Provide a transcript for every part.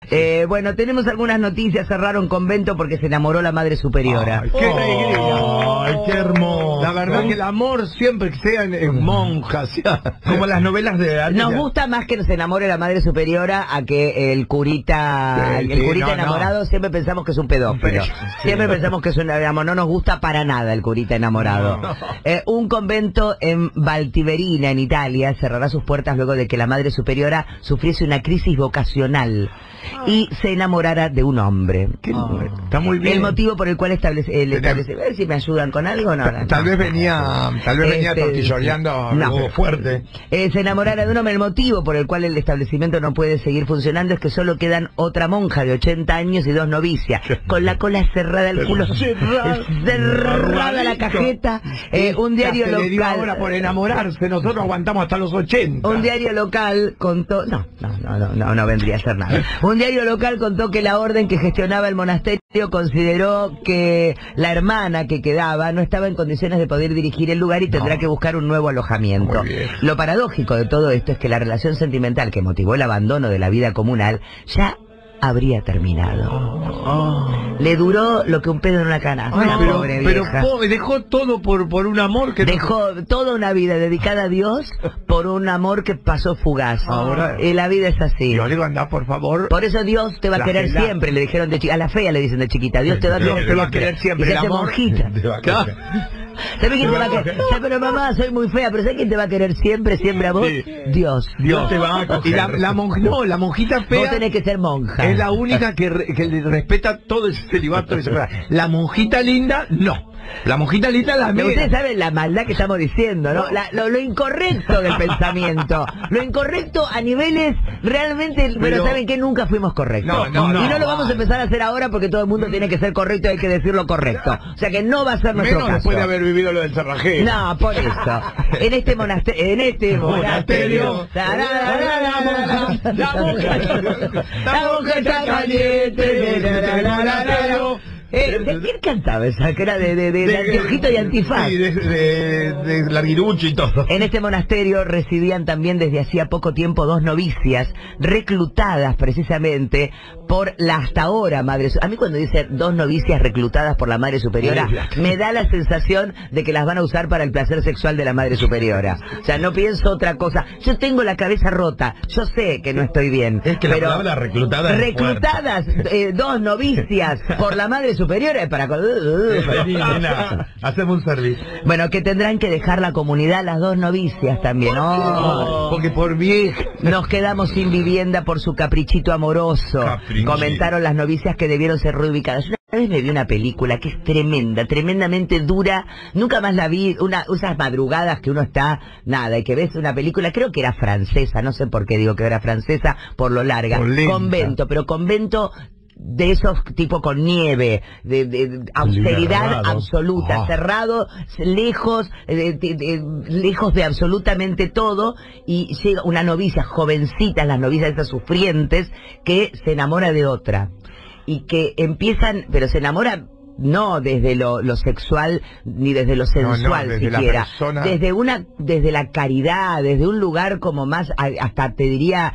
Bueno, tenemos algunas noticias. Cerraron convento porque se enamoró la madre superiora. Ay, qué alegría. Ay, qué hermoso. La verdad que el amor siempre que sea en monjas, como las novelas de antes. Nos gusta más que nos enamore la madre superiora a que el curita, Sí, el sí, curita no, enamorado. no. Siempre pensamos que es un pedófilo. Siempre pensamos que es un, digamos, no nos gusta para nada el curita enamorado. No. Un convento en Valtiverina, en Italia, cerrará sus puertas luego de que la madre superiora sufriese una crisis vocacional y se enamorara de un hombre. Está muy bien. El motivo por el cual establece, a ver si me ayudan con algo, no. Tal vez venía tortilloneando no. algo fuerte. Se enamorara de un hombre. El motivo por el cual el establecimiento no puede seguir funcionando es que solo quedan otra monja de 80 años y 2 novicias, con la cola cerrada, el culo cerrada la cajeta. Un diario Se le dio local. ahora por enamorarse, nosotros aguantamos hasta los 80. Un diario local contó... No vendría a ser nada. Un diario local contó que la orden que gestionaba el monasterio consideró que la hermana que quedaba no estaba en condiciones de poder dirigir el lugar y tendrá que buscar un nuevo alojamiento. Lo paradójico de todo esto es que la relación sentimental que motivó el abandono de la vida comunal ya habría terminado. Le duró lo que un pedo en una canasta. Ay, Pobre vieja. dejó todo por un amor que Dejó toda una vida dedicada a Dios por un amor que pasó fugaz. Ahora- Y la vida es así. Yo digo, anda, por favor. Por eso Dios te va a La querer gela- siempre, le dijeron de chiquita. A la fea le dicen de chiquita, Dios te va a Dios querer te va a querer siempre. Y se El hace amor monjita. Te va a Claro. querer. ¿Sabes quién te va a querer? Pero mamá, soy muy fea, pero ¿sabes quién te va a querer siempre, siempre a vos? Sí. Dios. Dios te va a coger. Y la monjita Vos fea tenés que ser monja. es la única que le respeta todo ese celibato. La monjita linda, no. La monjita linda la Pero mira. ustedes saben la maldad que estamos diciendo, ¿no? Lo incorrecto del pensamiento. Lo incorrecto a niveles realmente... Pero ¿saben qué? Nunca fuimos correctos. No, y no lo vamos a empezar a hacer ahora porque todo el mundo tiene que ser correcto y hay que decir lo correcto. O sea que no va a ser nuestro Menos caso. después de haber vivido lo del cerrajero. No, por eso. En este monasterio... La monja está caliente. ¿De quién cantaba esa? Que era de Anteojito y Antifaz. Sí, de Larguirucho y todo. En este monasterio residían también desde hacía poco tiempo 2 novicias, reclutadas precisamente por la hasta ahora madre... A mí cuando dice 2 novicias reclutadas por la madre superiora, me da la sensación de que las van a usar para el placer sexual de la madre superiora. O sea, no pienso otra cosa. Yo tengo la cabeza rota, yo sé que no estoy bien. Es que la pero palabra reclutada es reclutadas 2 novicias por la madre superiora es para... Vení, nena, hacemos un servicio. Bueno, que tendrán que dejar la comunidad las 2 novicias también. Oh, Porque por vieja. nos quedamos sin vivienda por su caprichito amoroso. Caprichito. Comentaron las novicias que debieron ser reubicadas. Una vez me vi una película que es tremenda, tremendamente dura. Nunca más la vi. Esas madrugadas que uno está, nada, y que ves una película, creo que era francesa, no sé por qué digo que era francesa, por lo larga. Por lenta. Convento, pero convento de esos tipo con nieve, de austeridad Cerrados. absoluta, cerrado, lejos, lejos de absolutamente todo, y llega una novicia, jovencita, las novicias esas sufrientes, que se enamora de otra, y que empiezan, pero se enamora no desde lo sexual ni desde lo sensual desde la siquiera, persona. desde la caridad, desde un lugar como más, hasta te diría,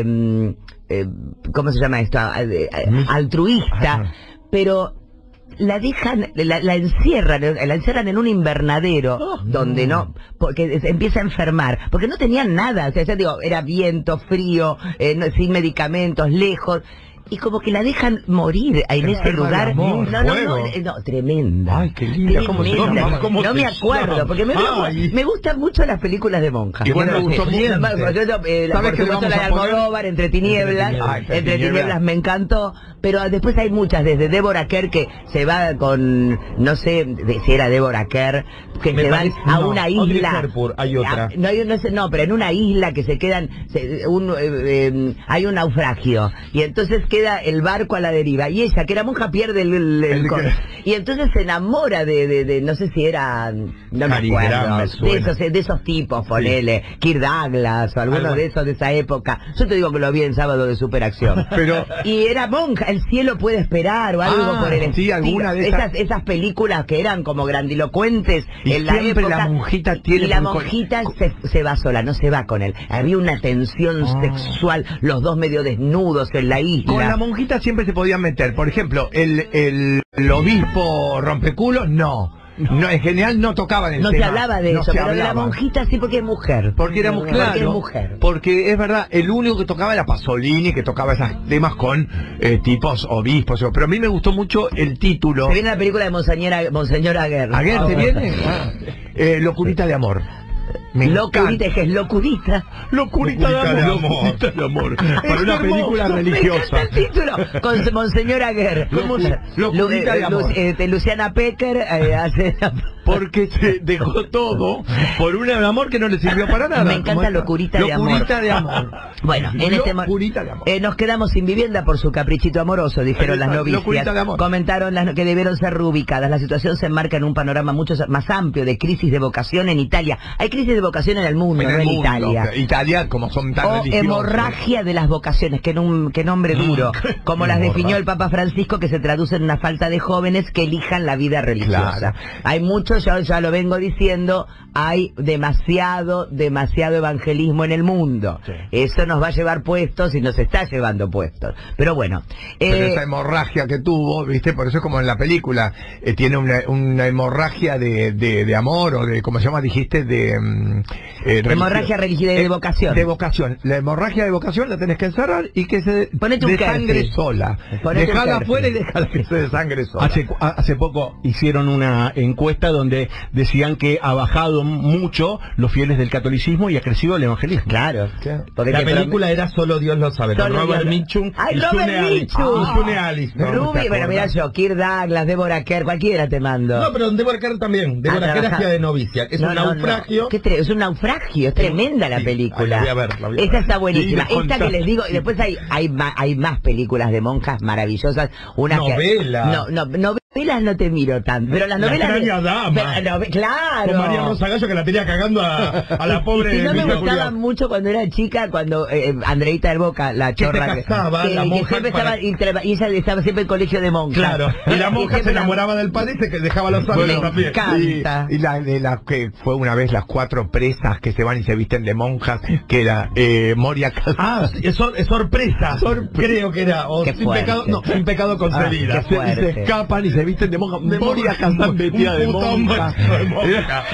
¿cómo se llama esto? Altruista, pero la dejan, la encierran en un invernadero donde no, porque empieza a enfermar, porque no tenían nada, o sea, ya digo, era viento, frío, sin medicamentos, lejos. Y como que la dejan morir en ese Enferma de lugar. amor, No, tremenda. Ay, qué linda. ¿Cómo se Tremenda. llama? ¿Cómo No se me acuerdo, llama? porque me gustan mucho las películas de monjas. Y bueno, Por gustó ejemplo, mucho. por ¿Sabes qué le supuesto, vamos la de a poner? Almodóvar, Entre Tinieblas. Entre Tinieblas me encantó. Pero después hay muchas, desde Deborah Kerr, que se va con, no sé si era Deborah Kerr, que Me se van parece- a no, una Audrey isla. Hepburn, hay otra. No, pero en una isla que se quedan, hay un naufragio. Y entonces queda el barco a la deriva. Y ella, que era monja, pierde y entonces se enamora de no sé si era, no me Cary Grant acuerdo, me suena. de esos tipos, ponele, Kirk Douglas o alguno Algo. de esos de esa época. Yo te digo que lo vi en Sábado de Superacción. Pero Y era monja, El cielo puede esperar o algo por el sí, estilo. alguna de esas películas que eran como grandilocuentes y en la siempre época. la monjita tiene y la un monjita se va sola, no se va con él. Había una tensión sexual, los dos medio desnudos en la isla. Con la monjita siempre se podían meter. Por ejemplo, el obispo rompeculos, no, en general no tocaban el no tema. se hablaba de no eso, se pero de la hablaba. monjita sí, porque es mujer. Porque era mujer, claro, porque es mujer. porque es verdad, el único que tocaba era Pasolini, que tocaba esos temas con tipos obispos. Pero a mí me gustó mucho el título. Se viene la película de Monseñor Aguer. ¿Aguer se viene? Locurita de amor. Locurita, es que es locurita. Locurita de amor. Locurita de amor. Para una película religiosa. Me encanta el título. Con Monseñor Aguer. Locurita de amor. Luciana Pecker hace... Porque se dejó todo por un amor que no le sirvió para nada. Me encanta Locurita de amor. Locurita de amor. Bueno, en este Locurita de amor. nos quedamos sin vivienda por su caprichito amoroso, dijeron las novicias. Locurita de amor. Comentaron que debieron ser reubicadas. La situación se enmarca en un panorama mucho más amplio de crisis de vocación en Italia. Hay crisis de vocación en el mundo, no en Italia. Italia, como son tan o religiosos. Hemorragia de las vocaciones, qué nombre duro, como las definió el Papa Francisco, que se traduce en una falta de jóvenes que elijan la vida religiosa. Claro. Hay mucho, ya lo vengo diciendo, hay demasiado evangelismo en el mundo. Sí. Eso nos va a llevar puestos y nos está llevando puestos. Pero bueno. Pero esa hemorragia que tuvo, ¿viste? Por eso es como en la película, tiene una hemorragia de amor, o de, ¿cómo se llama? Dijiste, hemorragia religiosa de vocación. De vocación. La hemorragia de vocación la tenés que encerrar y que se desangre sola. Dejala afuera y dejala que se desangre sola. Hace poco hicieron una encuesta donde decían que ha bajado mucho los fieles del catolicismo y ha crecido el evangelismo. Claro. Porque La película era Solo Dios lo sabe. Solo Robert Dios- Mitchum ¡Ay, y Robert Mitchum! Sune Allison. Ruby, bueno, mira yo, Kirk Douglas, Deborah Kerr, cualquiera te mando. No, pero Deborah Kerr también. Deborah Kerr hacía de novicia. Es un naufragio. Es un naufragio, es tremenda la Sí, película. la voy a ver, la voy a Esta ver. está buenísima. Sí, Esta que les digo, y después hay más películas de monjas maravillosas. Una Novela. Novelas no te miro tanto, pero las La novelas... extraña dama. Claro. Con María Rosa Gallo, que la tenía cagando a la pobre. Y si no me Mirta gustaba Julián. mucho cuando era chica, cuando Andreita del Boca, la Que chorra... se casaba, la monja siempre para- estaba, y ella estaba siempre en colegio de monjas. Claro. Y la monja se siempre enamoraba del padre y se dejaba los ángeles Bueno, también. canta. Y la de la que fue una vez las 4 presas que se van y se visten de monjas, que era Moria Kazan. Ah, sí, es sorpresa. Creo que era. O Qué sin fuerte. pecado, no, sin pecado concebida. qué fuerte. Se escapan y se visten de monjas. Moria Kazan vestida de Un puto monja. de monja.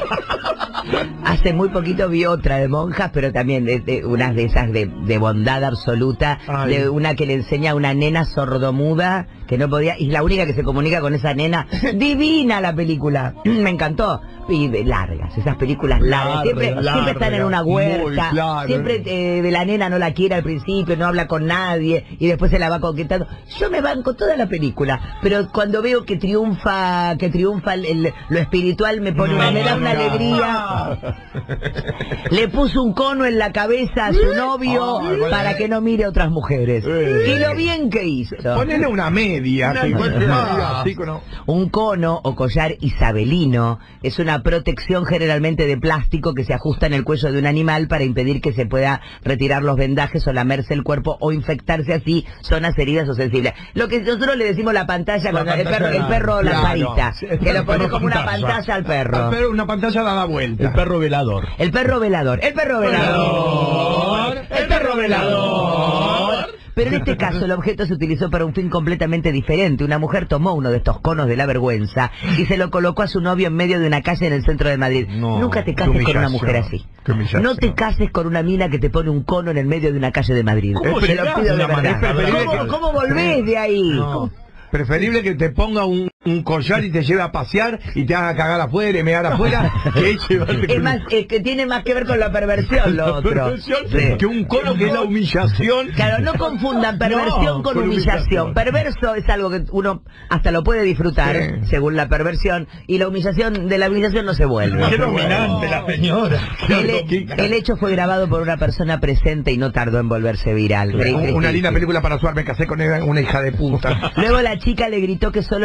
Hace muy poquito vi otra de monjas, pero también unas de esas de bondad absoluta, Ay. de una que le enseña a una nena sordomuda que no podía, y es la única que se comunica con esa nena. Divina la película, me encantó. Y largas, esas películas largas, siempre están en una huerta, muy larga. siempre de la nena no la quiere al principio, no habla con nadie, y después se la va conquistando. Yo me banco toda la película, pero cuando veo que triunfa lo espiritual, me da una alegría. Le puso un cono en la cabeza a su novio para que no mire a otras mujeres. Y lo bien que hizo. Ponele una media. Una que encuentre media. una media así, ¿no? Un cono o collar isabelino es una protección generalmente de plástico que se ajusta en el cuello de un animal para impedir que se pueda retirar los vendajes o lamerse el cuerpo o infectarse así zonas heridas o sensibles. Lo que nosotros le decimos la pantalla, cuando el perro la parita, que lo pone como una pantalla al perro. Pero una pantalla dada vuelta. El perro velador. El perro velador. El perro velador. El perro velador. Pero en este caso el objeto se utilizó para un fin completamente diferente. Una mujer tomó uno de estos conos de la vergüenza y se lo colocó a su novio en medio de una calle en el centro de Madrid. No, Nunca te qué cases con una humillación, mujer así. qué humillación. No te cases con una mina que te pone un cono en el medio de una calle de Madrid. ¿Cómo Te lo llegás pido a de una verdad. manera? ¿Cómo volvés de ahí? No. Preferible que te ponga un collar y te lleve a pasear y te haga cagar afuera y mear afuera que llevarte Es más, es que tiene más que ver con la perversión lo otro. perversión, Sí. que un cono que es la humillación. Claro, no confundan perversión No, con con humillación. humillación. Perverso es algo que uno hasta lo puede disfrutar, Sí. según la perversión, y la humillación no se vuelve. Qué dominante la señora. El hecho fue grabado por una persona presente y no tardó en volverse viral. Una linda película para suar, me casé con una hija de puta. Luego la chica le gritó que solo la mirara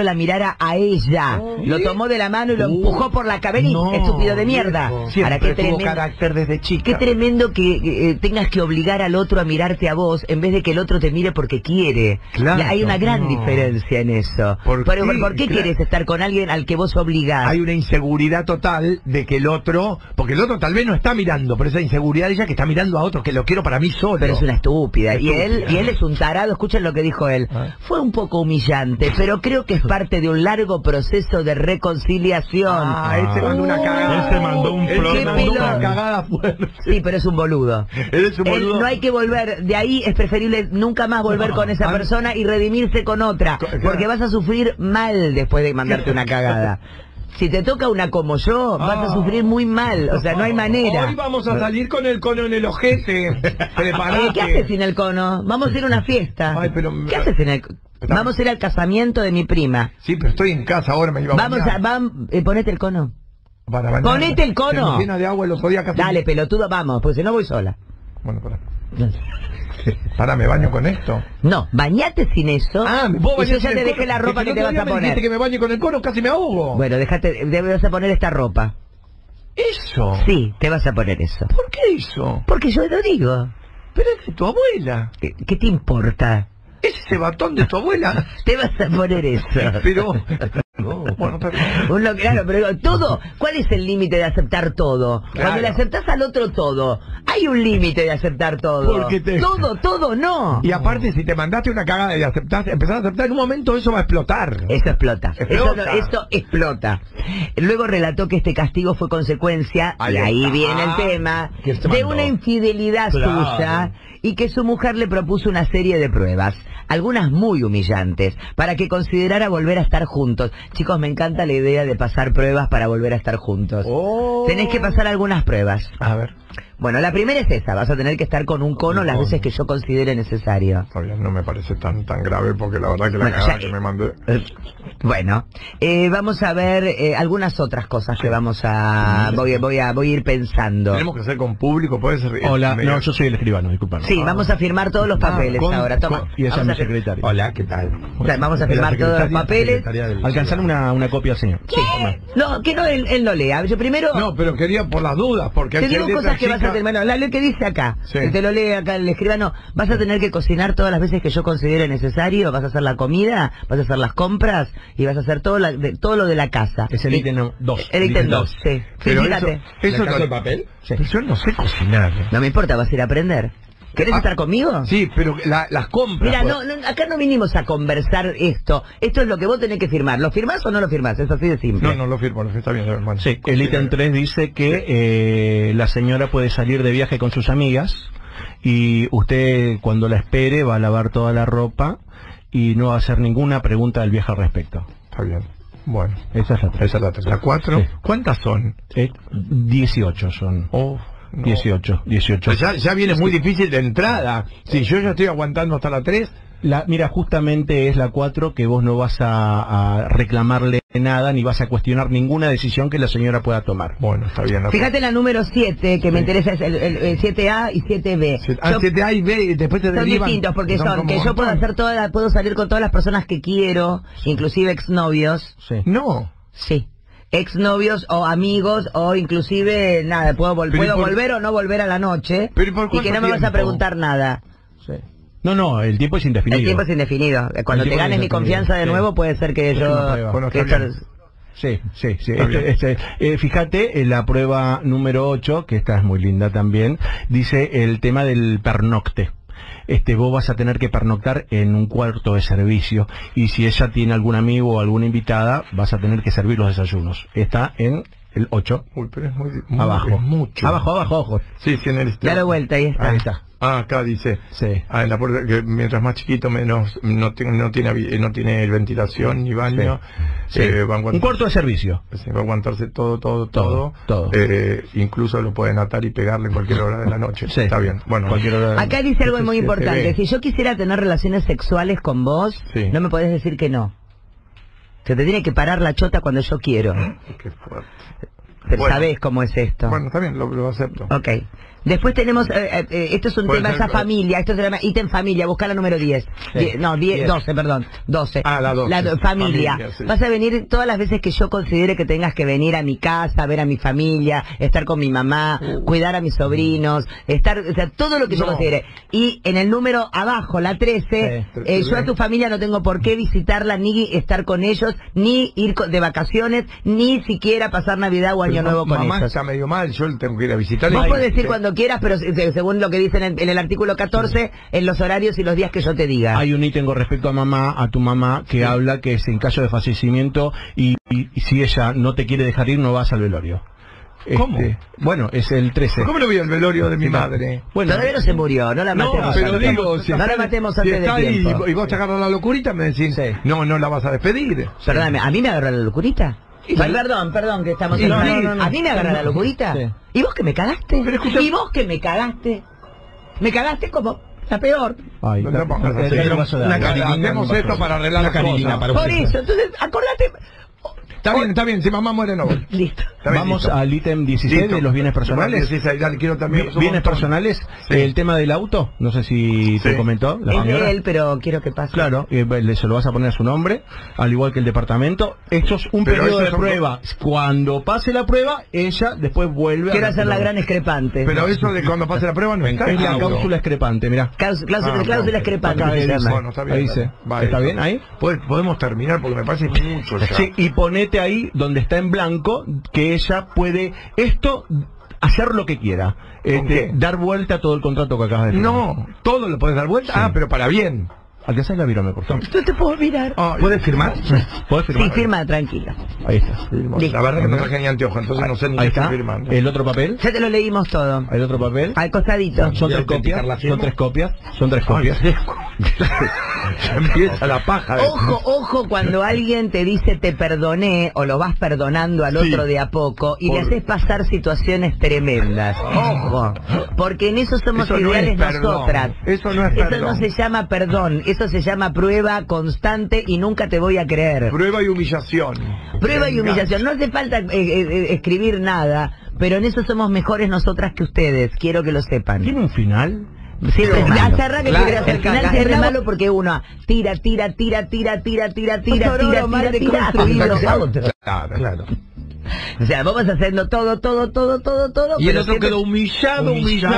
era a ella. Lo tomó de la mano y lo empujó por la cabeza. No, Estúpido de mierda. Siempre Ahora, tuvo carácter desde chica. qué tremendo que tengas que obligar al otro a mirarte a vos en vez de que el otro te mire porque quiere. Claro, Hay una gran diferencia en eso. ¿Por qué Claro. querés estar con alguien al que vos obligás? Hay una inseguridad total de que el otro, porque el otro tal vez no está mirando, pero esa inseguridad de ella que está mirando a otro, que lo quiero para mí solo. Pero es una estúpida. Y él es un tarado. Escuchen lo que dijo él. Fue un poco humillante, pero creo que es parte de un largo proceso de reconciliación. Él se mandó una cagada. Él se mandó un Él se flor- mandó una cagada fuerte. Sí, pero es un boludo. Él es un boludo. No hay que volver. De ahí es preferible nunca más volver con esa persona y redimirse con otra. Porque vas a sufrir mal después de mandarte una cagada. Si te toca una como yo, vas a sufrir muy mal. O sea, no hay manera. Hoy vamos a salir con el cono en el ojete. Preparate. ¿Qué haces sin el cono? Vamos a ir a una fiesta. Ay, pero- ¿Qué haces sin el cono? Vamos a ir al casamiento de mi prima. Sí, pero estoy en casa ahora, me iba a Vamos bañar. ponete el cono. Para bañar. Ponete el cono. Se me llena de agua el otro día casi. Dale, pelotudo, vamos, porque si no voy sola. Bueno, pará, ¿me baño con esto? No, bañate sin eso. ¿me puedo y bañar yo ya sin te el dejé cono? la ropa que el te otro vas a día me dijiste poner. que me bañe con el cono, casi me ahogo. Bueno, debes a poner esta ropa. ¿Eso? Sí, te vas a poner eso. ¿Por qué eso? Porque yo lo digo. Pero es de tu abuela. ¿Qué te importa? ¿Es ese batón de tu abuela? Te vas a poner eso. Pero... No, bueno, pero... Claro, pero todo, ¿cuál es el límite de aceptar todo? Claro. Cuando le aceptás al otro todo, hay un límite de aceptar todo. Porque Todo no. Y aparte, si te mandaste una cagada y aceptaste, empezás a aceptar, en un momento eso va a explotar. Eso explota. Explota. Eso explota. Luego relató que este castigo fue consecuencia, Ahí y ahí está. viene el tema, ¿Quién te de mandó? una infidelidad Claro. suya y que su mujer le propuso una serie de pruebas, algunas muy humillantes, para que considerara volver a estar juntos. Chicos, me encanta la idea de pasar pruebas para volver a estar juntos. Tenés que pasar algunas pruebas. A ver. Bueno, la primera es esa, vas a tener que estar con un cono las veces que yo considere necesario. Todavía no me parece tan grave porque la verdad que la Bueno, cagada ya- que me mandé... Bueno, vamos a ver algunas otras cosas que vamos a... Voy a ir pensando. Tenemos que hacer con público, puede ser... Hola, medio- no, yo soy el escribano, disculpame. Sí, vamos a firmar todos los papeles ahora, toma. Y ella es Vamos mi a fir- secretaria. Hola, ¿qué tal? Vamos a De la firmar todos los secretaria- papeles. secretaria del- Alcanzar una copia al señor. Sí. No, que no, él no lea. Yo primero... No, pero quería por las dudas, porque... Te hay digo letra cosas que vas a chica- tener, bueno, la ley que dice acá, Sí. que te lo lee acá el escribano, vas a tener que cocinar todas las veces que yo considere necesario, vas a hacer la comida, vas a hacer las compras y vas a hacer todo lo de la casa. Es el ítem 2. El ítem 2, sí. Pero Fíjate. eso ¿La casa no- de papel? Sí. Pero yo no sé cocinar. No me importa, vas a ir a aprender. ¿Querés estar conmigo? Sí, pero las compras... Mira, pues. acá no vinimos a conversar esto. Esto es lo que vos tenés que firmar. ¿Lo firmás o no lo firmás? Es así de simple. No lo firmo, está bien, hermano. Sí, el ítem 3 dice que la señora puede salir de viaje con sus amigas y usted cuando la espere va a lavar toda la ropa y no va a hacer ninguna pregunta del viaje al respecto. Está bien. Bueno, Esa es la 3. esa es la tercera. ¿La 4? Sí. ¿Cuántas son? 18 son. Oh, no. 18. Pues ya viene muy difícil de entrada. Si yo ya estoy aguantando hasta la 3... Mira, justamente es la 4 que vos no vas a reclamarle nada ni vas a cuestionar ninguna decisión que la señora pueda tomar. Bueno, está bien. La Fíjate la número 7, que me interesa, es el 7A y 7B. Yo- 7A y B, y después te Son derivan. distintos porque son como que yo puedo montón. hacer puedo salir con todas las personas que quiero, inclusive exnovios, Sí. No. sí, exnovios o amigos o inclusive nada, puedo Pero ¿y por- volver o no volver a la noche Pero ¿y por y que no cuánto me vas a tiempo? preguntar nada. Sí. No, el tiempo es indefinido. El tiempo es indefinido. Cuando El te tiempo ganes es mi indefinido, confianza de sí. nuevo puede ser que Es una yo prueba. Bueno, que está esto- bien. Sí. Está bien. Fíjate, la prueba número 8, que esta es muy linda también, dice el tema del pernocte. Vos vas a tener que pernoctar en un cuarto de servicio y si ella tiene algún amigo o alguna invitada, vas a tener que servir los desayunos. Está en el 8. Uy, pero es muy Abajo. es mucho. Abajo. Sí, sí, en el... Dale vuelta, ahí está. Ahí está. Ah, acá dice. Sí. En la puerta, que mientras más chiquito, menos no tiene ventilación ni baño. Sí. Va a aguantar- Un cuarto de servicio. Sí, va a aguantarse todo. Todo. Incluso lo pueden atar y pegarle en cualquier hora de la noche. Sí. Está bien. Bueno, Cualquier hora. Acá dice algo muy importante. ve. Si yo quisiera tener relaciones sexuales con vos, Sí. no me podés decir que no. Se te tiene que parar la chota cuando yo quiero. Qué fuerte. Pero Bueno. sabés cómo es esto. Bueno, está bien, lo acepto. Ok. Después tenemos, esto es un tema, esa familia, esto se llama ítem familia, busca la número 10. Sí. 12, perdón, 12. Ah, la 12. Familia. Sí. Vas a venir todas las veces que yo considere que tengas que venir a mi casa, ver a mi familia, estar con mi mamá, cuidar a mis sobrinos, o sea, todo lo que yo considere. Y en el número abajo, la 13, yo a tu familia no tengo por qué visitarla, ni estar con ellos, ni ir de vacaciones, ni siquiera pasar Navidad o Año Nuevo con ellos. Mamá está medio mal, yo tengo que ir a visitarle. Vos podés decir cuando quieras, pero según lo que dicen en el artículo 14, en los horarios y los días que yo te diga. Hay un ítem con respecto a tu mamá, que habla que es en caso de fallecimiento y si ella no te quiere dejar ir, no vas al velorio. ¿Cómo? Bueno, es el 13. ¿Cómo no voy al velorio de mi madre? Bueno, Todavía no se murió, no la matemos. pero antes. digo, no la matemos si antes está de ahí tiempo. y vos te agarras la locurita, me decís, Sí. no la vas a despedir. Perdóname, ¿a mí me agarró la locurita? Perdón, que estamos en... No, ¿A mí me agarra la locurita? Sí. ¿Y vos que me cagaste? Pero escucha- ¿Y vos que me cagaste? Me cagaste como la peor. Ay, No te pongas así. Dale un vaso de Una agua. carilina, hacemos esto para arreglar las cosas. Por eso, entonces, acordate... Está bien, si mamá muere no voy. Listo. Está bien, Vamos listo. al ítem 16 Listo. de los bienes personales. 16, dale, quiero también un Bienes montón. personales, Sí. el tema del auto, no sé si te Sí. comentó la Es señora. de él, pero quiero que pase. Claro, se lo vas a poner a su nombre, al igual que el departamento. Esto es un Pero periodo esos de son prueba. Cuando pase la prueba, ella después vuelve Quiero a hacer la gran excrepante. Pero eso de cuando pase la prueba no está. Es la Auto. cláusula excrepante, mirá. Cláusula excrepante. Acá se dice. llama. Bueno, está bien. Ahí dice. ¿Está bien ahí? Podemos terminar porque me parece mucho ya. Sí, y ponete ahí donde está en blanco que ella puede hacer lo que quiera. qué? Dar vuelta a todo el contrato que acabas de firmar. No, todo lo puedes dar vuelta. Sí. Ah, pero para bien. Alcanzás la virome, por favor. No te puedo mirar. ¿Puedes firmar? ¿Puedes firmar? Sí, firma, tranquila. Ahí está. La verdad que no traje ni anteojos, entonces no sé ni Ahí qué está. estoy firmando. El otro papel. Ya te lo leímos todo. El otro papel. Al costadito. Son ¿Y tres autenticar la copias. firma? Son tres copias. Son tres copias. Ya empieza la paja. Ojo cuando alguien te dice te perdoné o lo vas perdonando al Sí. otro de a poco y le Por- haces pasar situaciones tremendas. Ojo, porque en eso somos Eso no ideales es perdón. nosotras. Eso no es Eso perdón. no se llama perdón, eso se llama prueba constante y nunca te voy a creer. Prueba y humillación. Prueba y Venga. humillación. No hace falta escribir nada, pero en eso somos mejores nosotras que ustedes. Quiero que lo sepan. ¿Tiene un final? Sí, Pero ya malo. cerrá que Claro, quiere hacer el final, caga- es re el malo porque uno tira, Claro. O sea, vamos haciendo todo. Y el pero otro siempre- quedó humillado.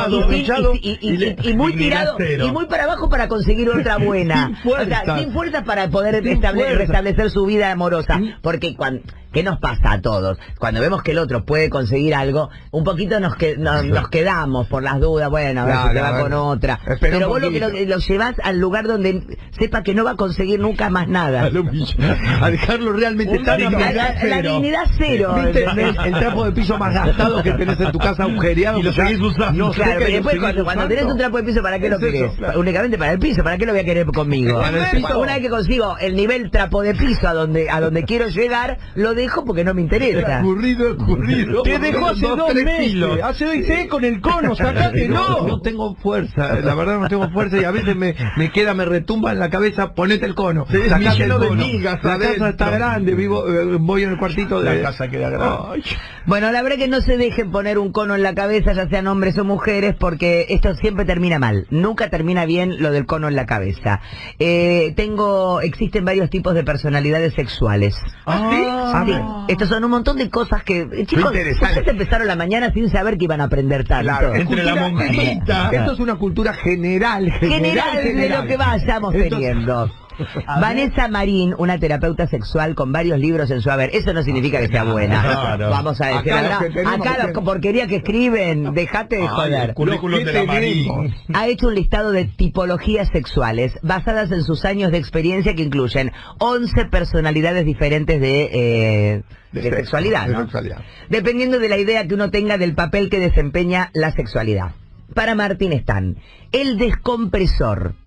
y muy tirado, y muy para abajo para conseguir otra buena. Sin fuerza. O sea, sin fuerza para poder Sin fuerza. restablecer su vida amorosa. Porque ¿qué nos pasa a todos? Cuando vemos que el otro puede conseguir algo, un poquito nos quedamos por las dudas, bueno, a ver Claro, si te va a ver. con otra. Espera Pero un vos lo poquito. llevas al lugar donde sepa que no va a conseguir nunca más nada. A dejarlo realmente tan La dignidad cero. ¿Viste ¿entendés? el trapo de piso más gastado que tenés en tu casa agujereado? Y lo que ya seguís usando. no sé Claro, qué pero lo después seguís cuando tenés usando. un trapo de piso, ¿para qué lo Es eso, querés? claro. Únicamente para el piso, ¿para qué lo voy a querer conmigo? Para el piso. Una vez que consigo el nivel trapo de piso a donde quiero llegar, lo dejo porque no me interesa. Ocurrido. Te dejó hace 2 meses. Hace 2 meses con el cono, sacate, no. No tengo fuerza, la verdad no tengo fuerza y a veces me retumba en la cabeza, ponete el cono. Sacate lleno el de cono. migas La adentro. casa está grande, voy en el cuartito de... La casa queda grande. Ay. Bueno, la verdad que no se dejen poner un cono en la cabeza, ya sean hombres o mujeres, porque esto siempre termina mal. Nunca termina bien lo del cono en la cabeza. Existen varios tipos de personalidades sexuales. ¿Ah, sí? Sí, estos son un montón de cosas que... chicos, interesante. ustedes empezaron la mañana sin saber que iban a aprender tanto. Claro, Entre la monjita. Esto es una cultura general General de lo que vayamos Esto- teniendo. Vanessa Marín, una terapeuta sexual con varios libros en su haber. Eso no significa que sea buena. Claro. Vamos a decir, Acá la los que verdad. tenemos Acá que- los porquerías que escriben, dejate de joder. Currículum de la Marín. Ha hecho un listado de tipologías sexuales basadas en sus años de experiencia que incluyen 11 personalidades diferentes de sexualidad, de ¿no? sexualidad. Dependiendo de la idea que uno tenga del papel que desempeña la sexualidad. Para Martín están el descompresor,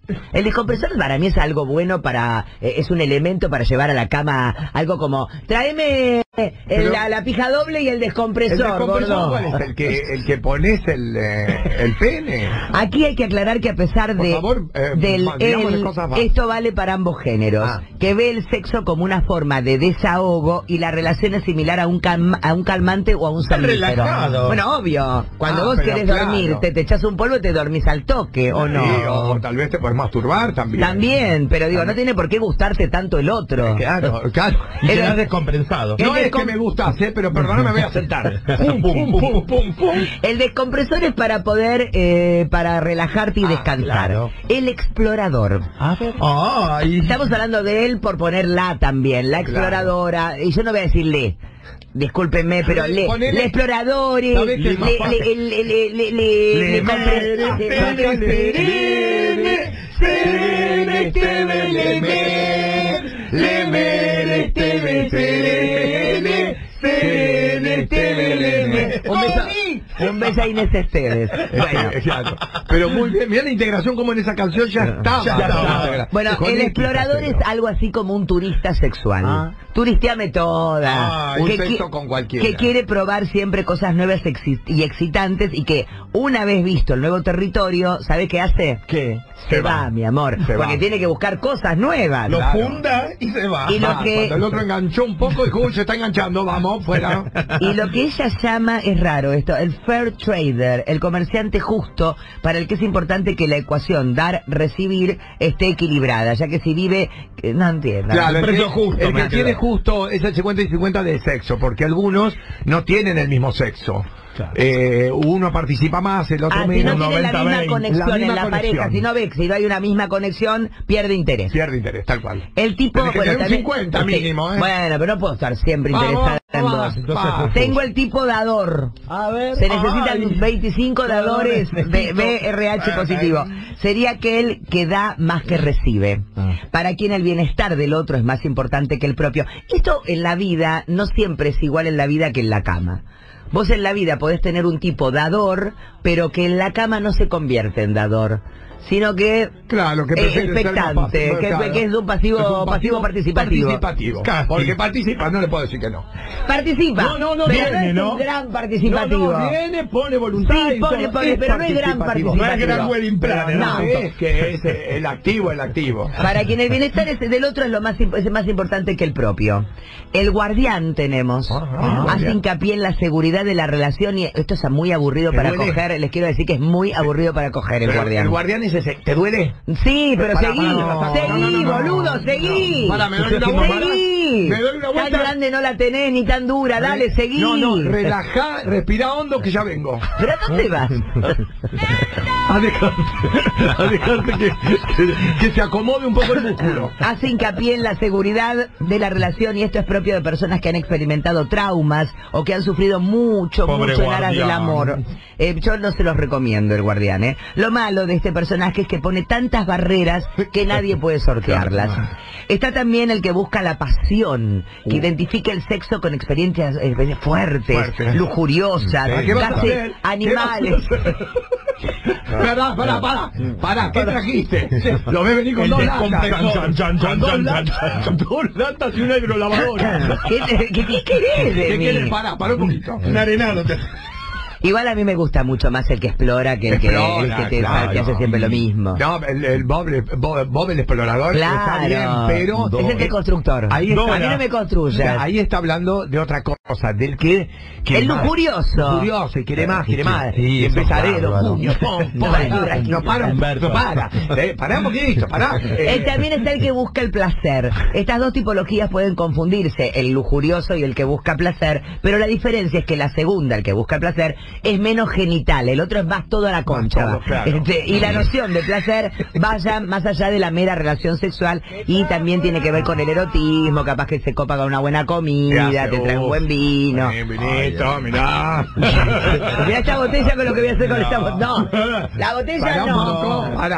El descompresor para mí es algo bueno para... es un elemento para llevar a la cama algo como... Tráeme la pija doble y el descompresor, gordo. ¿Cuál es? ¿El que pones el pene? Aquí hay que aclarar que a pesar Por de... favor, digámosle cosas más. esto vale para ambos géneros. Que ve el sexo como una forma de desahogo y la relación es similar a un calmante o a un somnífero. Relajado. Bueno, obvio. Cuando vos pero querés claro. dormirte, te echás un polvo y te dormís al toque, ¿o no? Sí, o tal vez te puedes masturbar también. También, pero digo, no tiene por qué gustarte tanto el otro. Claro. Y El- quedás descompensado. No es que me gustase, pero perdóname, me voy a sentar. Pum, pum, pum, pum, pum. El descompresor es para poder, para relajarte y descansar. claro. El explorador. A ver. Ay. Estamos hablando de él por poner la también, la exploradora. Y yo no voy a decir le. Discúlpenme, pero le exploradores, ¿Sabés qué es más fácil? Un beso a Inés Esteves. Bueno. Exacto. Pero muy bien, mirá la integración como en esa canción ya estaba. Ya estaba. Bueno, Con el X, explorador es algo así como un turista sexual. Turisteame toda. Un Que sexo qui- con cualquiera. Que quiere probar siempre cosas nuevas y excitantes y que una vez visto el nuevo territorio, ¿sabe qué hace? ¿Qué? Se va, mi amor. Se Porque va. tiene que buscar cosas nuevas. Lo Claro. funda y se va. Y lo que- Cuando el otro enganchó un poco, dijo, uy, se está enganchando, vamos, fuera. Y lo que ella llama, es raro esto, el fair trader, el comerciante justo, para el que es importante que la ecuación dar-recibir esté equilibrada, ya que si vive... no entiendo. Claro, el precio que, justo, el me que ha tiene quedado. justo es el 50 y 50 de sexo, porque algunos no tienen el mismo sexo. Claro. Uno participa más, el otro Si menos. no tiene la 90, misma 20, conexión la misma en la conexión. pareja, si no hay una misma conexión, pierde interés. Pierde interés, tal cual. El tipo... Tenés que tener un también- 50 Sí. mínimo, ¿eh? Bueno, pero no puedo estar siempre interesada en vos. Tengo el tipo dador. A ver. Se necesitan Ay. 25 dadores de BRH positivo. Sería aquel que da más que recibe. Para quien el bienestar del otro es más importante que el propio. Esto en la vida no siempre es igual en la vida que en la cama. Vos en la vida podés tener un tipo dador, pero que en la cama no se convierte en dador, sino que Claro, que prefiere ser más expectante, pasivo, claro. que es un pasivo, Es un pasivo participativo. participativo. Casi. Porque participa, no le puedo decir que no. Participa. No, pero viene, no es ¿no? un gran participativo. No, viene, pone voluntad. Sí, y pone, todo. pero no es gran participativo. No es gran wedding planner, No. ¿no? Es que es el activo. Para quien el bienestar del otro es lo más es más importante que el propio. El guardián tenemos. Hace hincapié en la seguridad de la relación y esto es muy aburrido ¿Te para duele? coger. Les quiero decir que es muy aburrido para coger el Pero guardián. El guardián es ese. ¿Te duele? Sí, pero Pará, seguí, pará, seguí, boludo, seguí. Pará, me doy una vuelta. Seguí. Me doy una vuelta. Tan grande no la tenés ni tan dura, dale, seguí. No, relajá, respirá hondo que ya vengo. ¿Pero a dónde vas? A dejarte que se acomode un poco el músculo. Hace hincapié en la seguridad de la relación y esto es propio de personas que han experimentado traumas o que han sufrido mucho Pobre en aras del guardián. amor. Yo no se los recomiendo el guardián, ¿eh? Lo malo de este personaje es que pone tantas barreras que nadie puede sortearlas. Está también el que busca la pasión, que identifica el sexo con experiencias fuertes, lujuriosas, ¿Qué vas a casi hacer? animales. Pará, ¿qué trajiste? Lo ves venir con El dos latas. descompresor. Con dos latas. Dos latas y una hidrolavadora. ¿Qué querés de ¿Qué mí? quieres? Pará un poquito. Un arenado. Igual a mí me gusta mucho más el que explora que el que hace siempre lo mismo. No, el Bob el explorador está bien, Claro, pero es el que constructor. ahí está, A mí no me construyas. Ahí está hablando de otra cosa, del que El lujurioso. Lujurioso, y quiere más, Sí, y eso empezaré es los bárbaro. puños, no para, Humberto. pará un poquito, pará. También está el que busca el placer. Estas dos tipologías pueden confundirse, el lujurioso y el que busca placer, pero la diferencia es que la segunda, el que busca el placer, es menos genital, el otro es más todo a la concha. todo, claro. Y la noción de placer vaya más allá de la mera relación sexual y también tiene que ver con el erotismo, capaz que se copa con una buena comida, te trae un buen vino. Vinito, mirá. Mirá esta botella con lo que voy a hacer con esta botella. No, la botella Pará un no. poco, pará.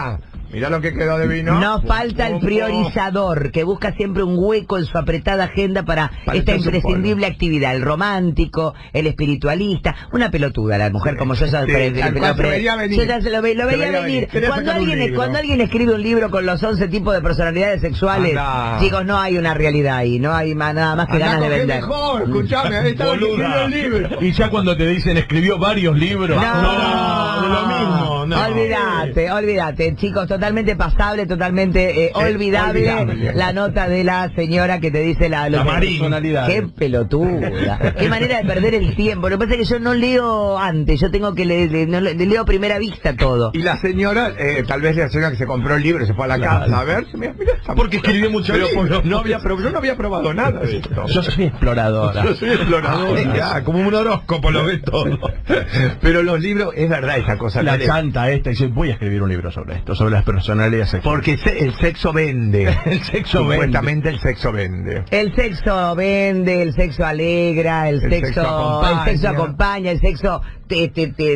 Mirá lo que quedó de vino. Nos falta el priorizador, que busca siempre un hueco en su apretada agenda para esta echarse un imprescindible actividad. El romántico, el espiritualista, una pelotuda la mujer como yo. Tal cual se veía venir. Yo ya se lo veía venir. Quería sacar un libro. Cuando alguien escribe un libro con los 11 tipos de personalidades sexuales, Anda. chicos, no hay una realidad ahí, no hay nada más que ganas de vender. Mejor, escuchame, ahí está Boluda. el libro. Y ya cuando te dicen escribió varios libros. No, de lo mismo. No. Olvídate, chicos, totalmente pasable, totalmente olvidable olvidable. la nota de la señora que te dice La Marín. Personalidad. Qué pelotuda, qué manera de perder el tiempo. Lo que pasa es que yo no leo antes, yo tengo que leo a primera vista todo. Y la señora, tal vez la señora que se compró el libro se fue a la casa a ver, mira esta Porque mujer. escribió muchos Pero libros. yo no había probado nada de esto. Yo soy exploradora. Yo soy explorador. Ya, como un horóscopo lo ves todo. Pero los libros, es verdad esa cosa. La Tere, chanta esta dice, voy a escribir un libro sobre esto, sobre las personalidades sexuales. porque el sexo vende. El sexo Supuestamente el sexo vende. El sexo vende, el sexo alegra, el sexo acompaña, el sexo te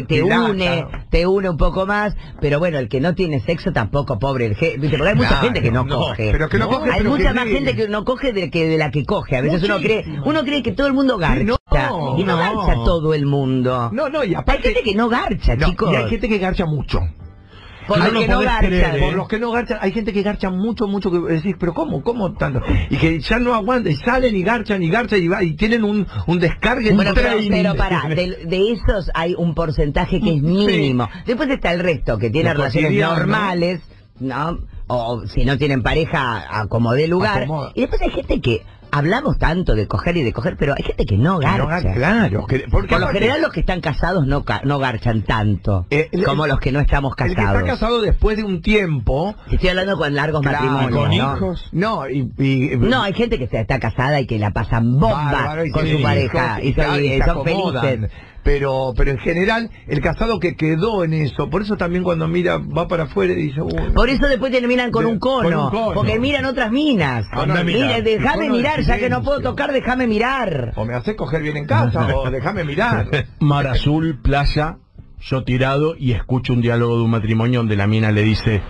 Dilata. une un poco más, pero bueno, el que no tiene sexo tampoco, pobre, ¿viste? Porque hay mucha Claro, gente que no no, coge. pero que no coge, hay pero mucha que más lee. gente que no coge de la que coge. A veces Muchísimo. uno cree que todo el mundo garcha. no, y no garcha todo el mundo. No, y Hay aparte... gente que no garcha, No, chicos. y hay gente que garcha mucho. Por no los lo que no podés garchan. creer, ¿eh? Por los que no garchan, hay gente que garcha mucho, que decís, pero ¿cómo tanto? Y que ya no aguantan, y salen y garchan, y tienen un descargue. Bueno, training. pero pará, de esos hay un porcentaje que es mínimo. Después está el resto, que tiene Lo relaciones cotidiano. normales, ¿no? O si no tienen pareja, como de lugar. Acomoda. Y después hay gente que, hablamos tanto de coger y de coger, pero hay gente que no Que garcha. no garcha, claro. Porque Por lo aparte, general los que están casados no garchan tanto como los que no estamos el que está casados. casado después de un tiempo... Estoy hablando con largos Claro, matrimonios, con ¿no? hijos. No, No, hay gente que está casada y que la pasan bomba bárbaro, y con tiene su pareja hijos, y se son acomodan. felices. Pero en general, el casado que quedó en eso, por eso también cuando mira, va para afuera y dice, Por eso después terminan con un cono, porque miran otras minas. Anda a mirar. Mira, déjame Cono de mirar, ya que no puedo silencio. tocar, déjame mirar. o me hace coger bien en casa, o déjame mirar. Mar azul, playa, yo tirado y escucho un diálogo de un matrimonio donde la mina le dice,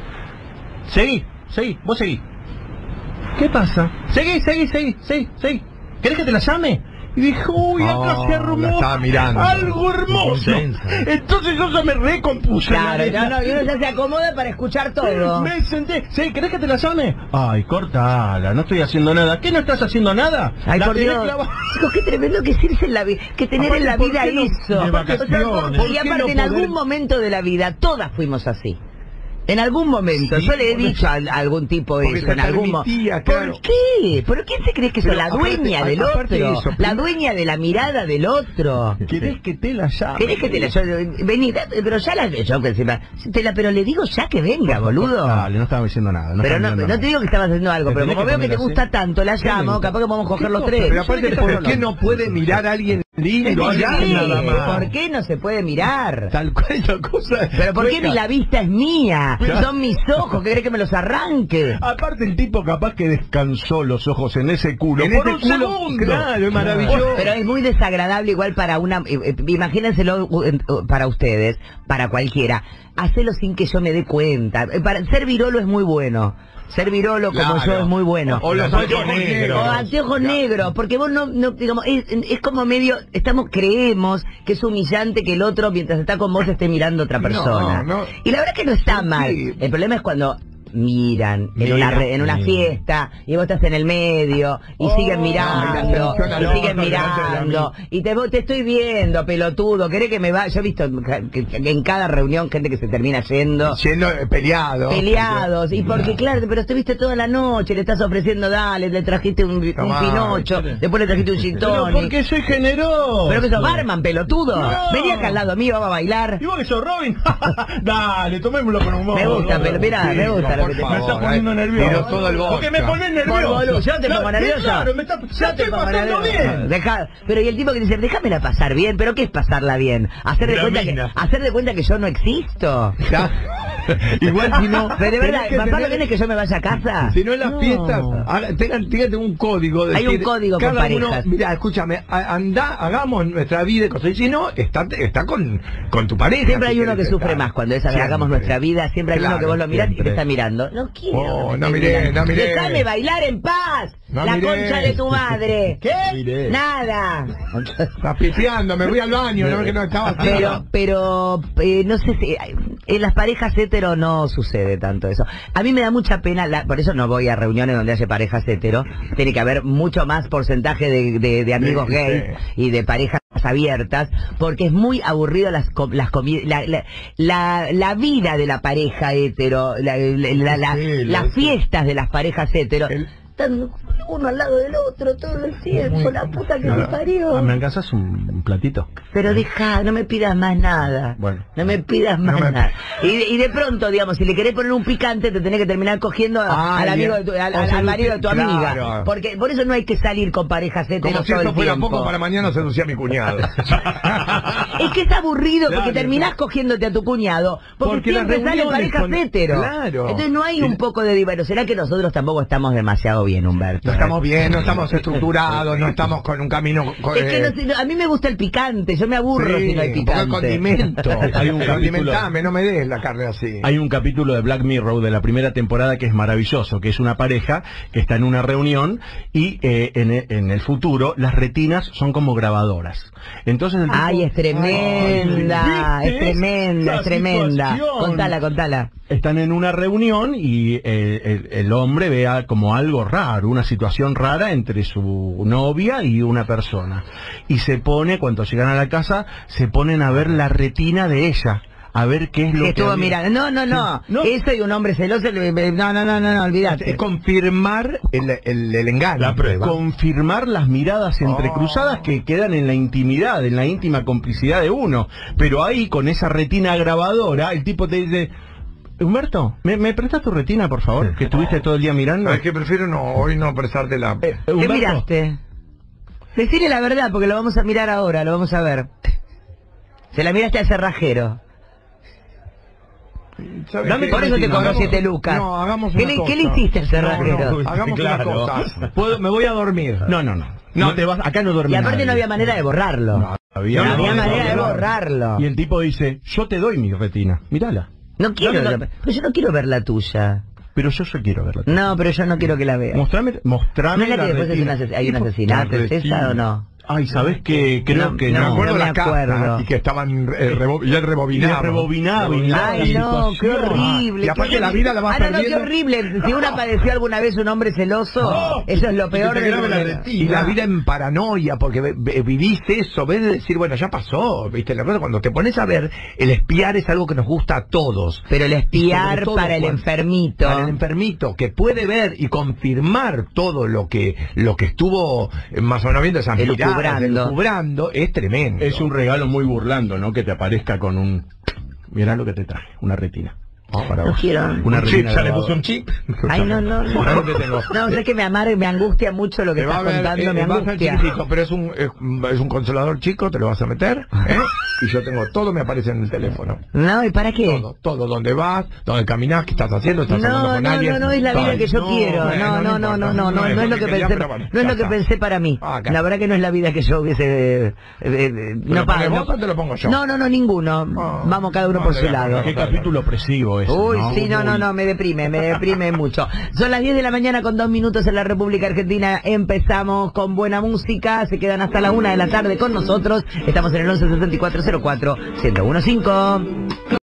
seguí, vos seguí. ¿Qué pasa? Seguí. ¿Querés que te la llame? Y dijo, uy, acá Oh, se armó la estaba mirando. algo hermoso. Intensa. Entonces yo ya me recompuse. Claro, la no, y uno ya se acomoda para escuchar todo. Me senté, ¿sí? ¿Querés que te la llame? Ay, cortala, no estoy haciendo nada. ¿Qué no estás haciendo nada? Ay, La por tenés Dios. clavada. Chicos, qué tremendo que es irse en la vida, que tener Aparte, en la ¿por vida qué no eso. de vacaciones? Y aparte, en algún momento de la vida, todas fuimos así. En algún momento, Sí, yo le he porque- dicho a algún tipo porque eso, te en algún momento. permitía, claro. ¿Por qué? ¿Por quién se cree que soy Pero la aparte- dueña del aparte de otro? eso, La dueña de la mirada del otro. ¿Querés que te la llame? ¿Querés que te la vení, pero ya la yo que encima, pero le digo ya que venga, boludo. Dale, no estaba diciendo nada. Pero estaba no, diciendo no nada. te digo que estabas haciendo algo, Te pero tenés como que veo que te poner gusta así. tanto, la llamo, capaz que podemos coger los tres. Pero aparte, ¿por qué no puede mirar a alguien lindo? ¿Por allá? qué? Nada más. ¿Por qué no se puede mirar? Tal cual la cosa. Pero ¿por qué Venga. ni la vista es mía? Son mis ojos, ¿qué crees que me los arranque? Aparte el tipo capaz que descansó los ojos en ese culo En por ese un culo, segundo. claro, es maravilloso. Pero es muy desagradable igual para una... imagínenselo para ustedes, para cualquiera. Hacelo sin que yo me dé cuenta. Para ser virolo es muy bueno. Ser virolo como Claro. yo es muy bueno. O los Porque- anteojos negros. O anteojos negros, porque vos no digamos, es como medio, creemos que es humillante que el otro mientras está con vos esté mirando a otra persona. No. Y la verdad que no está Sí. mal. El problema es cuando miran en una fiesta y vos estás en el medio y siguen mirando atención al y siguen otro delante de la mirando y te estoy viendo, pelotudo, ¿querés que me vaya? Yo he visto que en cada reunión gente que se termina yendo Siendo peleados, y porque claro, pero estuviste toda la noche, le estás ofreciendo, dale, le trajiste un Tomá, pinocho, después le trajiste un gin Pero tonic. porque soy generoso. Pero que sos barman, pelotudo. No. Vení acá al lado mío, vamos a bailar. ¿Y vos que sos Robin? Dale, tomémoslo con humor. Me gusta, pero mirá, me gusta lo por que te favor. Me está poniendo nervioso. Tiró todo el vodka. Porque me pones nervioso. Boludo, yo te pongo Claro, nervioso. Claro, me está, Yo te pongo pasando nervioso. bien. Pero y el tipo que dice, déjamela pasar bien, pero ¿qué es pasarla bien? Hacer de La cuenta mina. que yo no existo. Ya. Igual si no... Pero de verdad, tenés que papá no tener- viene que yo me vaya a casa. Si no en las No. fiestas, tengan un código. Hay un código con cada uno, parejas. mira, escúchame, anda, hagamos nuestra vida y cosas. Y si no, está con tu pareja. Siempre si hay uno que querés sufre estar. más cuando Siempre. hagamos nuestra vida. Siempre hay uno que vos lo mirás y te siempre. está mirando. No quiero. Oh, que me no estés miré, mirando. no miré. Déjame bailar en paz. No la miré. concha de tu madre. ¿Qué? Miré. Nada. Estás piteando, me voy al baño, no que no estaba así. Pero no sé si en las parejas hetero no sucede tanto eso. A mí me da mucha pena, por eso no voy a reuniones donde haya parejas hetero. Tiene que haber mucho más porcentaje de amigos Sí, gays sí. y de parejas abiertas, porque es muy aburrido las comidas, la vida de la pareja hetero, las fiestas de las parejas hetero. Están uno al lado del otro todo el tiempo, la puta que me parió. ¿Me alcanzas un platito? Pero deja, no me pidas más nada. Bueno. No me pidas más No me- nada. Y de pronto, digamos, si le querés poner un picante, te tenés que terminar cogiendo al amigo de al marido de tu amiga. Claro. Porque por eso no hay que salir con parejas heteros Como si todo esto el fuera tiempo. poco, para mañana seducía a mi cuñado. Es que es aburrido porque Claro, terminás cogiéndote a tu cuñado. Porque Porque las siempre salen reuniones parejas son- heteros. Claro. Entonces no hay un poco de diversión. ¿Será que nosotros tampoco estamos demasiado bien, Humberto? No estamos bien, no estamos estructurados, no estamos con un camino... Es que no sé, a mí me gusta el picante, yo me aburro si no hay un poco de picante. condimento. Hay un capítulo- Condimentame, no me des la carne así. Hay un capítulo de Black Mirror de la primera temporada que es maravilloso, que es una pareja que está en una reunión y en el futuro las retinas son como grabadoras. Entonces el tipo- Ay, es tremenda, Ay, es tremenda, esa es tremenda. situación. Contala. Están en una reunión y el hombre vea como algo raro, una situación rara entre su novia y una persona. Y se pone, cuando llegan a la casa, se ponen a ver la retina de ella, a ver qué es lo Que que... estuvo había. mirando. No. No. Eso y un hombre celoso. No, olvídate. Es confirmar el engaño. La prueba. Confirmar las miradas entrecruzadas Oh. que quedan en la intimidad, en la íntima complicidad de uno. Pero ahí, con esa retina grabadora, el tipo te dice... Humberto, ¿me prestas tu retina, por favor? Que estuviste todo el día mirando. Es que prefiero hoy no prestarte la... ¿Qué Humberto, miraste? Decile la verdad, porque lo vamos a mirar ahora, lo vamos a ver. Se la miraste al cerrajero. ¿Sabes Dame qué? Por eso te cobró Hagamos- 7 lucas. No, hagamos ¿Qué una le- cosa. qué le hiciste al cerrajero? No, hagamos Claro. una cosa. Me voy a dormir. No te vas, acá no duerme Y aparte nadie. no había manera de borrarlo. No había, No había no, manera de no. borrarlo. Y el tipo dice, yo te doy mi retina, mírala. No quiero, No. pero yo no quiero ver la tuya. Pero yo quiero verla. No, pero yo no quiero que la vea. Mostrame ¿No es la que después retina. hay un asesinato, es esa o no? Ay, ¿sabes qué? Creo No, que Me no. acuerdo no me las acuerdo. cartas y que estaban ya rebobinadas. Ay, no, qué horrible. Y aparte qué la vida la vas no, qué perdiendo. horrible. Si uno padeció alguna vez un hombre celoso, eso es lo peor te del grabe la mundo. retina. Y la vida en paranoia, porque viviste eso, ves de decir, bueno, ya pasó, viste, la cosa, cuando te pones a ver, el espiar es algo que nos gusta a todos. Pero el Y espiar sobre todo para el cuando- enfermito. Para el enfermito, que puede ver y confirmar todo lo que estuvo más o menos viendo, esas miradas, elucubrando, es tremendo. Es un regalo muy burlando, ¿no? Que te aparezca con un... Mirá lo que te traje, una retina. Para No vos. quiero. Una Un chip, retina ya le grabada. puso un chip. Ay, no. Mirá lo que tengo. No, sé que me amarga, me angustia mucho lo que Te va estás a ver, contando, me va a ser angustia. chiquitito, pero es un consolador chico, te lo vas a meter, ¿eh? Y yo tengo todo, me aparece en el teléfono. No, ¿y para qué? Todo, donde vas, donde caminás, qué estás haciendo, estás hablando con alguien. No es la vida Ay, que yo quiero. bueno, No es lo que quería, pensé. pero bueno, No es ya lo que está. pensé para mí. Acá. La verdad que no es la vida que yo hubiese. lo pones vos o te lo pongo yo? No, ninguno. Oh, Vamos cada uno no, por te su la lado. pongo. Qué capítulo opresivo ese, Uy, ¿no? sí, no, me deprime mucho. Son las 10 de la mañana con 2 minutos en la República Argentina. Empezamos con buena música, se quedan hasta la 1 de la tarde con nosotros. Estamos en el 11 74 04 1015.